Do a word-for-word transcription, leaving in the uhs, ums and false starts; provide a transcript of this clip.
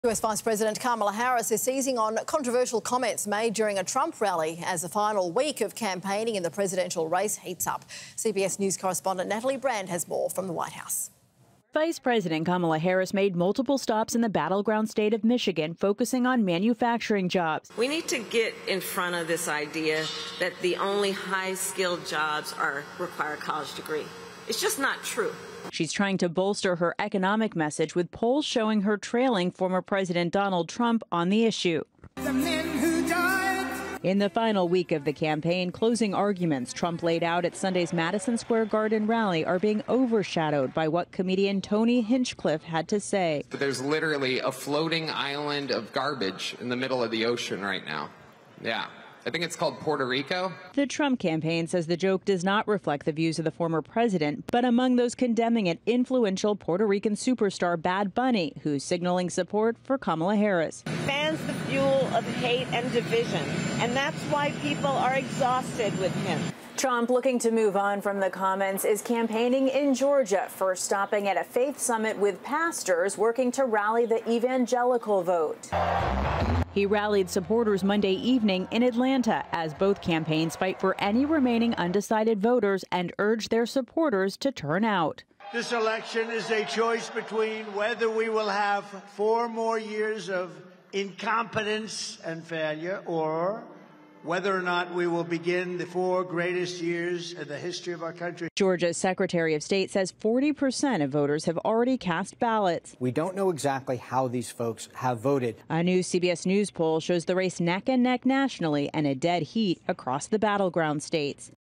U S Vice President Kamala Harris is seizing on controversial comments made during a Trump rally as the final week of campaigning in the presidential race heats up. C B S News correspondent Natalie Brand has more from the White House. Vice President Kamala Harris made multiple stops in the battleground state of Michigan, focusing on manufacturing jobs. We need to get in front of this idea that the only high-skilled jobs are require a college degree. It's just not true. She's trying to bolster her economic message with polls showing her trailing former President Donald Trump on the issue. The men who died. In the final week of the campaign, closing arguments Trump laid out at Sunday's Madison Square Garden rally are being overshadowed by what comedian Tony Hinchcliffe had to say. There's literally a floating island of garbage in the middle of the ocean right now. Yeah. I think it's called Puerto Rico. The Trump campaign says the joke does not reflect the views of the former president, but among those condemning it, influential Puerto Rican superstar Bad Bunny, who's signaling support for Kamala Harris. Fans the fuel of hate and division, and that's why people are exhausted with him. Trump, looking to move on from the comments, is campaigning in Georgia, first stopping at a faith summit with pastors working to rally the evangelical vote. He rallied supporters Monday evening in Atlanta as both campaigns fight for any remaining undecided voters and urge their supporters to turn out. This election is a choice between whether we will have four more years of incompetence and failure or whether or not we will begin the four greatest years in the history of our country. Georgia's Secretary of State says forty percent of voters have already cast ballots. We don't know exactly how these folks have voted. A new C B S News poll shows the race neck and neck nationally and a dead heat across the battleground states.